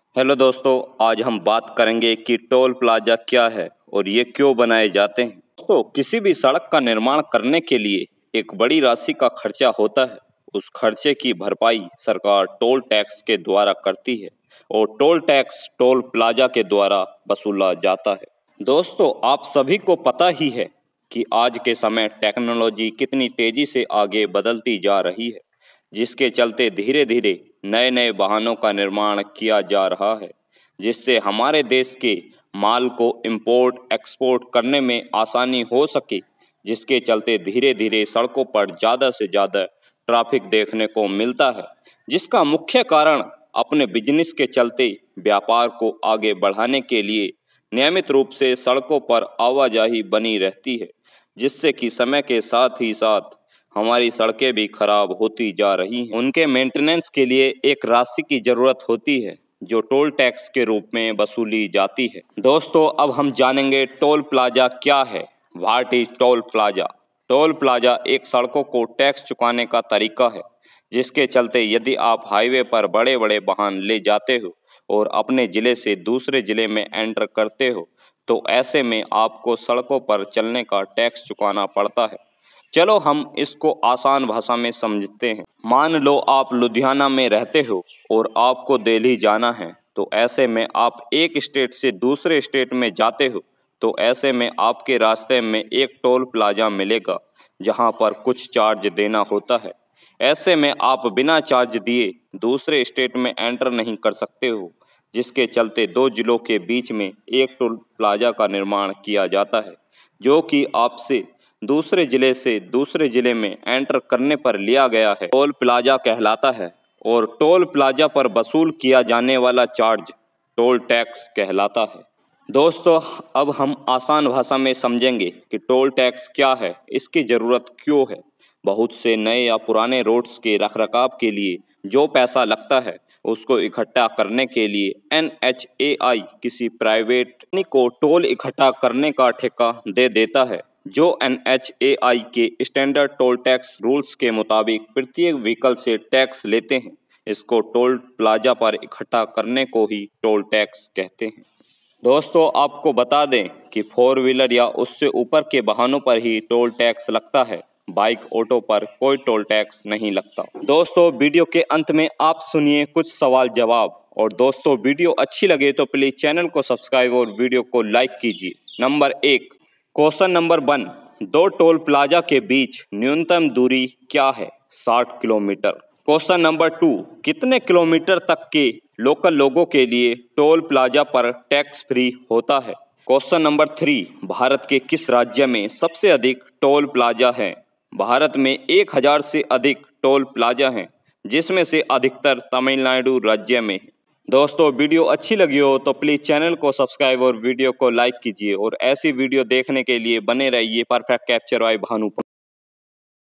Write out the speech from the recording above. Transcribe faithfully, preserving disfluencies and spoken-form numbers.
Hello दोस्तों, आज हम बात करेंगे कि टोल प्लाजा क्या है और ये क्यों बनाए जाते हैं। तो किसी भी सड़क का निर्माण करने के लिए एक बड़ी राशि का खर्चा होता है। उस खर्चे की भरपाई सरकार टोल टैक्स के द्वारा करती है और टोल टैक्स टोल प्लाजा के द्वारा वसूला जाता है। दोस्तों, आप सभी को पता ही है कि आज के समय टेक्नोलॉजी कितनी तेजी से आगे बदलती जा रही है, जिसके चलते धीरे धीरे नए नए वाहनों का निर्माण किया जा रहा है, जिससे हमारे देश के माल को इंपोर्ट एक्सपोर्ट करने में आसानी हो सके, जिसके चलते धीरे धीरे सड़कों पर ज़्यादा से ज़्यादा ट्रैफिक देखने को मिलता है, जिसका मुख्य कारण अपने बिजनेस के चलते व्यापार को आगे बढ़ाने के लिए नियमित रूप से सड़कों पर आवाजाही बनी रहती है, जिससे कि समय के साथ ही साथ हमारी सड़कें भी खराब होती जा रही हैं। उनके मेंटेनेंस के लिए एक राशि की जरूरत होती है जो टोल टैक्स के रूप में वसूली जाती है। दोस्तों, अब हम जानेंगे टोल प्लाजा क्या है। What is toll plaza? Toll plaza एक सड़कों को टैक्स चुकाने का तरीका है, जिसके चलते यदि आप हाईवे पर बड़े बड़े वाहन ले जाते हो और अपने ज़िले से दूसरे ज़िले में एंटर करते हो, तो ऐसे में आपको सड़कों पर चलने का टैक्स चुकाना पड़ता है। चलो हम इसको आसान भाषा में समझते हैं। मान लो आप लुधियाना में रहते हो और आपको दिल्ली जाना है, तो ऐसे में आप एक स्टेट से दूसरे स्टेट में जाते हो, तो ऐसे में आपके रास्ते में एक टोल प्लाजा मिलेगा जहां पर कुछ चार्ज देना होता है। ऐसे में आप बिना चार्ज दिए दूसरे स्टेट में एंटर नहीं कर सकते हो, जिसके चलते दो जिलों के बीच में एक टोल प्लाजा का निर्माण किया जाता है, जो कि आपसे दूसरे जिले से दूसरे जिले में एंटर करने पर लिया गया है, टोल प्लाजा कहलाता है। और टोल प्लाजा पर वसूल किया जाने वाला चार्ज टोल टैक्स कहलाता है। दोस्तों, अब हम आसान भाषा में समझेंगे कि टोल टैक्स क्या है, इसकी ज़रूरत क्यों है। बहुत से नए या पुराने रोड्स के रखरखाव के लिए जो पैसा लगता है, उसको इकट्ठा करने के लिए एन एच ए आई किसी प्राइवेट कंपनी को टोल इकट्ठा करने का ठेका दे देता है, जो एन एच ए आई के स्टैंडर्ड टोल टैक्स रूल्स के मुताबिक प्रत्येक व्हीकल से टैक्स लेते हैं। इसको टोल प्लाजा पर इकट्ठा करने को ही टोल टैक्स कहते हैं। दोस्तों, आपको बता दें कि फोर व्हीलर या उससे ऊपर के वाहनों पर ही टोल टैक्स लगता है। बाइक ऑटो पर कोई टोल टैक्स नहीं लगता। दोस्तों, वीडियो के अंत में आप सुनिए कुछ सवाल जवाब। और दोस्तों, वीडियो अच्छी लगे तो प्लीज़ चैनल को सब्सक्राइब और वीडियो को लाइक कीजिए। नंबर एक, क्वेश्चन नंबर वन, दो टोल प्लाजा के बीच न्यूनतम दूरी क्या है? साठ किलोमीटर। क्वेश्चन नंबर टू, कितने किलोमीटर तक के लोकल लोगों के लिए टोल प्लाजा पर टैक्स फ्री होता है? क्वेश्चन नंबर थ्री, भारत के किस राज्य में सबसे अधिक टोल प्लाजा है? भारत में एक हजार से अधिक टोल प्लाजा हैं, जिसमें से अधिकतर तमिलनाडु राज्य में है। दोस्तों, वीडियो अच्छी लगी हो तो प्लीज़ चैनल को सब्सक्राइब और वीडियो को लाइक कीजिए और ऐसी वीडियो देखने के लिए बने रहिए परफेक्ट कैप्चर बाय भानु।